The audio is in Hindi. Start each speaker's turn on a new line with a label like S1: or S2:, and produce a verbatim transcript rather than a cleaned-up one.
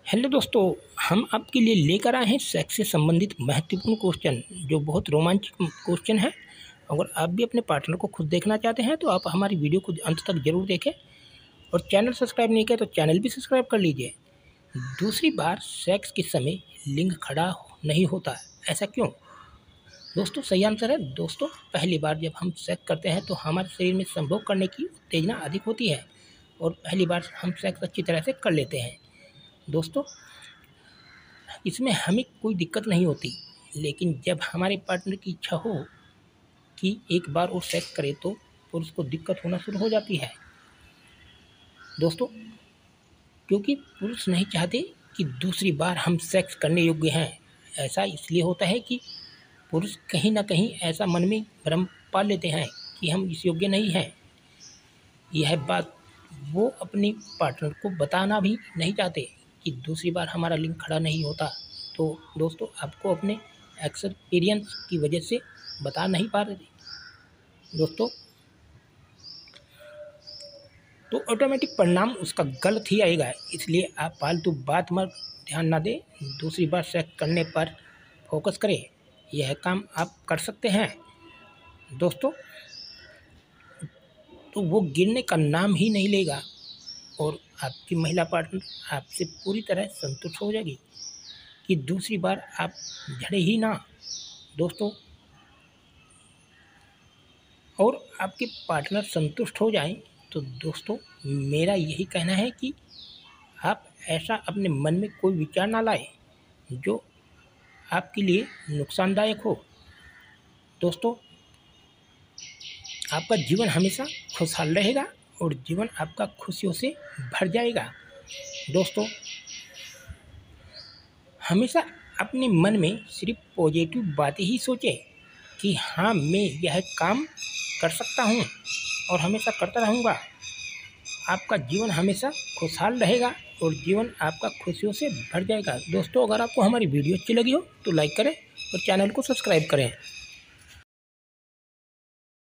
S1: हेलो दोस्तों, हम आपके लिए लेकर आए हैं सेक्स से संबंधित महत्वपूर्ण क्वेश्चन जो बहुत रोमांचक क्वेश्चन है। अगर आप भी अपने पार्टनर को खुद देखना चाहते हैं तो आप हमारी वीडियो को अंत तक जरूर देखें और चैनल सब्सक्राइब नहीं किया तो चैनल भी सब्सक्राइब कर लीजिए। दूसरी बार सेक्स के समय लिंग खड़ा नहीं होता, ऐसा क्यों? दोस्तों सही आंसर है दोस्तों, पहली बार जब हम सेक्स करते हैं तो हमारे शरीर में संभोग करने की उत्तेजना अधिक होती है और पहली बार हम सेक्स अच्छी तरह से कर लेते हैं। दोस्तों इसमें हमें कोई दिक्कत नहीं होती, लेकिन जब हमारे पार्टनर की इच्छा हो कि एक बार और सेक्स करे तो पुरुष को दिक्कत होना शुरू हो जाती है। दोस्तों क्योंकि पुरुष नहीं चाहते कि दूसरी बार हम सेक्स करने योग्य हैं। ऐसा इसलिए होता है कि पुरुष कहीं ना कहीं ऐसा मन में भ्रम पाल लेते हैं कि हम इस योग्य नहीं हैं। यह बात वो अपने पार्टनर को बताना भी नहीं चाहते कि दूसरी बार हमारा लिंग खड़ा नहीं होता। तो दोस्तों आपको अपने एक्सपीरियंस की वजह से बता नहीं पा रहे दोस्तों, तो ऑटोमेटिक परिणाम उसका गलत ही आएगा। इसलिए आप फालतू बात मत ध्यान ना दें, दूसरी बार सेक्स करने पर फोकस करें। यह काम आप कर सकते हैं दोस्तों, तो वो गिरने का नाम ही नहीं लेगा और आपकी महिला पार्टनर आपसे पूरी तरह संतुष्ट हो जाएगी कि दूसरी बार आप झड़े ही ना दोस्तों। और आपके पार्टनर संतुष्ट हो जाएं तो दोस्तों मेरा यही कहना है कि आप ऐसा अपने मन में कोई विचार ना लाए जो आपके लिए नुकसानदायक हो। दोस्तों आपका जीवन हमेशा खुशहाल रहेगा और जीवन आपका खुशियों से भर जाएगा। दोस्तों हमेशा अपने मन में सिर्फ पॉजिटिव बातें ही सोचें कि हाँ मैं यह काम कर सकता हूँ और हमेशा करता रहूँगा। आपका जीवन हमेशा खुशहाल रहेगा और जीवन आपका खुशियों से भर जाएगा। दोस्तों अगर आपको हमारी वीडियो अच्छी लगी हो तो लाइक करें और चैनल को सब्सक्राइब करें।